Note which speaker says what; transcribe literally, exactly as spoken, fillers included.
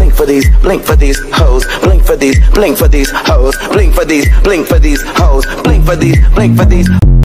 Speaker 1: blink for these, blink for these hoes, blink for these, blink for these hoes, blink for these, blink for these hoes, blink for these, blink for these